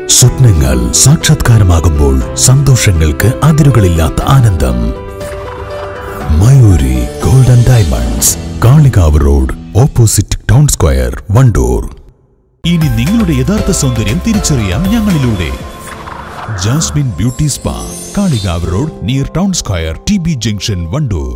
സ്വപ്നങ്ങൾ സാക്ഷാത്കാരമാകുമ്പോൾ സന്തോഷങ്ങൾക്ക് അതിരുകളില്ലാത്ത ആനന്ദം. Mayuri gold and diamonds, Kalikavu road, opposite town square, Wandoor. ഇനി നിങ്ങളുടെ യഥാർത്ഥ സൗന്ദര്യം തിരിച്ചറിയാം ഞങ്ങളിലൂടെ. Jasmine beauty spa, Kalikavu road, near town square, TB junction, Wandoor.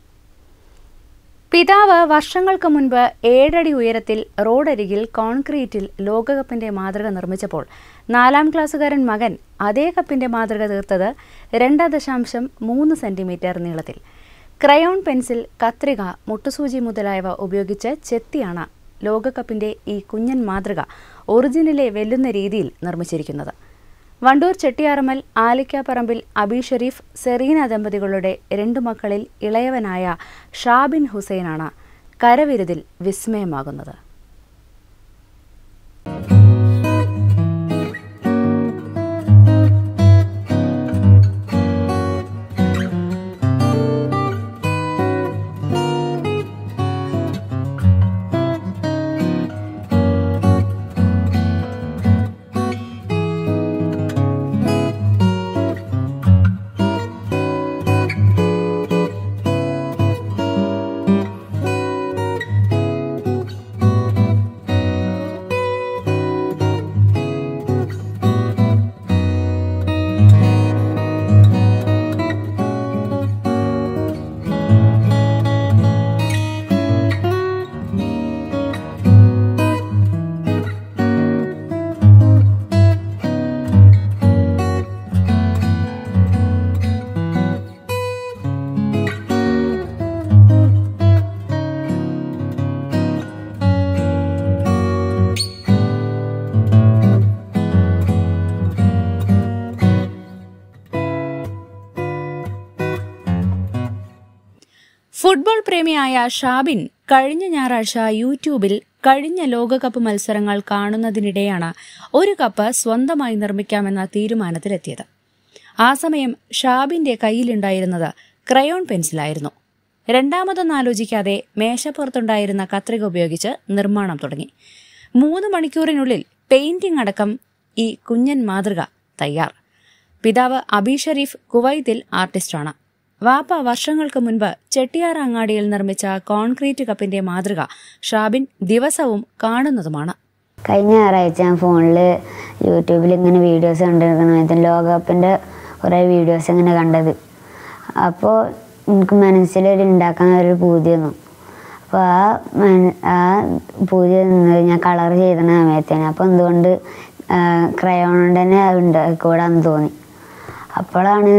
പിതാവ് വർഷങ്ങൾക്ക് മുൻപ് 7 അടി ഉയരത്തിൽ റോഡരികിൽ കോൺക്രീറ്റിൽ ലോകകപ്പിന്റെ മാതൃക നിർമ്മിച്ചപ്പോൾ 4ാം ക്ലാസ്സുകാരൻ മകൻ അതേ കപ്പിന്റെ മാതൃക തീർത്തത് 2.3 സെന്റിമീറ്റർ നീളത്തിൽ. ക്രയോൺ പെൻസിൽ, കത്രിക, മുട്ടുസൂചി മുതലായവ ഉപയോഗിച്ച് ചെത്തിയാണ് ലോകകപ്പിന്റെ ഈ കുഞ്ഞൻ മാതൃക ഒറിജിനലെ വെല്ലുന്ന രീതിയിൽ നിർമ്മിച്ചിരിക്കുന്നത്. വണ്ടൂർ ചെട്ടിയാറമ്മൽ ആലിക്കാപ്പറമ്പിൽ അബി ഷെരീഫ്, സെറീന ദമ്പതികളുടെ 2 മക്കളിൽ ഇളയവനായ ഷാബിൻ ഹുസൈനാണ് കരവിരുതിൽ വിസ്മയമാകുന്നത്. ഫുട്ബോൾ പ്രേമിയായ ഷാബിൻ കഴിഞ്ഞ ഞായറാഴ്ച യൂട്യൂബിൽ കഴിഞ്ഞ ലോകകപ്പ് മത്സരങ്ങൾ കാണുന്നതിനിടെയാണ് ഒരു കപ്പ് സ്വന്തമായി നിർമ്മിക്കാമെന്ന തീരുമാനത്തിലെത്തിയത്. ആ സമയം ഷാബിന്റെ കയ്യിലുണ്ടായിരുന്നത് ക്രയോൺ പെൻസിലായിരുന്നു. രണ്ടാമതൊന്നും ആലോചിക്കാതെ മേശപ്പുറത്തുണ്ടായിരുന്ന കത്രിക ഉപയോഗിച്ച് നിർമ്മാണം തുടങ്ങി. 3 മണിക്കൂറിനുള്ളിൽ പെയിന്റിംഗ് അടക്കം ഈ കുഞ്ഞൻ മാതൃക തയ്യാർ. പിതാവ് അബി ഷെരീഫ് കുവൈത്തിൽ ആർട്ടിസ്റ്റാണ്. വാപ്പ വർഷങ്ങൾക്ക് മുൻപ് ചെട്ടിയാർ അങ്ങാടിയിൽ നിർമ്മിച്ച കോൺക്രീറ്റ് കപ്പിന്റെ മാതൃക ഷാബിൻ ദിവസവും കാണുന്നതുമാണ്. കഴിഞ്ഞ ഞായറാഴ്ച ഞാൻ ഫോണിൽ യൂട്യൂബിൽ ഇങ്ങനെ വീഡിയോസ് കണ്ടിരിക്കുന്ന ലോകകപ്പിൻ്റെ കുറേ വീഡിയോസ് ഇങ്ങനെ കണ്ടത്. അപ്പോൾ എനിക്ക് മനസ്സിലൊരു ഉണ്ടാക്കാൻ ഒരു പൂതി വന്നു. അപ്പോൾ ആ പൂതി നിന്ന് ഞാൻ കളർ ചെയ്ത സമയത്തേന് അപ്പോൾ എന്തുകൊണ്ട് ക്രയോൺ കൊണ്ട് തന്നെ ഉണ്ടാക്കിക്കൂടാന്ന് തോന്നി. അപ്പോഴാണ്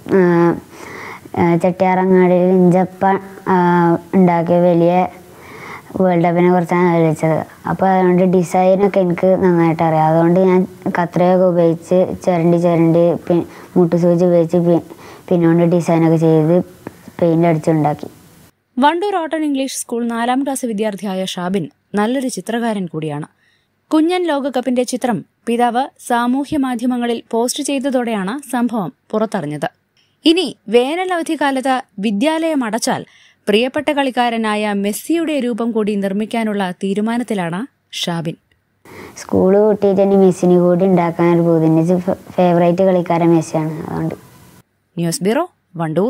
ചെട്ടിയാറങ്ങാടിയിൽ ഇഞ്ചപ്പ ഉണ്ടാക്കിയ വലിയ വേൾഡ് കപ്പിനെ കുറിച്ചാണ് ആലോചിച്ചത്. അപ്പോൾ അതുകൊണ്ട് ഡിസൈനൊക്കെ എനിക്ക് നന്നായിട്ട് അറിയാം. അതുകൊണ്ട് ഞാൻ കത്രികയൊക്കെ ഉപയോഗിച്ച് ചിരണ്ടി മുട്ടുസൂചി ഉപയോഗിച്ച് പിന്നോണ്ട് ഡിസൈനൊക്കെ ചെയ്ത് പെയിന്റ് അടിച്ചുണ്ടാക്കി. വണ്ടൂർ ഓട്ടൺ ഇംഗ്ലീഷ് സ്കൂൾ 4ാം ക്ലാസ് വിദ്യാർത്ഥിയായ ഷാബിൻ നല്ലൊരു ചിത്രകാരൻ കൂടിയാണ്. കുഞ്ഞൻ ലോകകപ്പിന്റെ ചിത്രം പിതാവ് സാമൂഹ്യ മാധ്യമങ്ങളിൽ പോസ്റ്റ് ചെയ്തതോടെയാണ് സംഭവം പുറത്തറിഞ്ഞത്. ഇനി വേനൽ അവധിക്കാലത്ത് വിദ്യാലയം അടച്ചാൽ പ്രിയപ്പെട്ട കളിക്കാരനായ മെസ്സിയുടെ രൂപം കൂടി നിർമ്മിക്കാനുള്ള തീരുമാനത്തിലാണ് ഷാബിൻ. സ്കൂള് കൂട്ടിയിട്ട് തന്നെ മെസ്സിനെ കൂടി ഉണ്ടാക്കാൻ ഒരു ബോധ്യം. ഫേവറേറ്റ് കളിക്കാരൻ മെസ്സിയാണ്. അതുകൊണ്ട്. News bureau, Wandoor.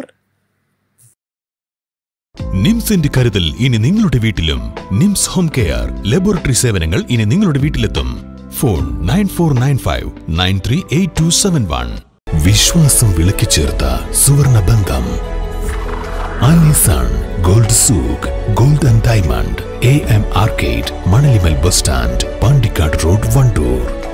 നിംസിന്റെ കരുതൽ ഇനി നിങ്ങളുടെ വീട്ടിലും. നിംസ് ഹോം കെയർ ലബോറട്ടറി സേവനങ്ങൾ ഇനി നിങ്ങളുടെ വീട്ടിലെത്തും. ഫോൺ 9495 938271. വിശ്വാസം വിളക്കിച്ചേർത്ത സുവർണ ബന്ധം. Alisan gold souk, gold and diamond, AM arcade, Manalimmal bus stand, Pandikkad road, Wandoor.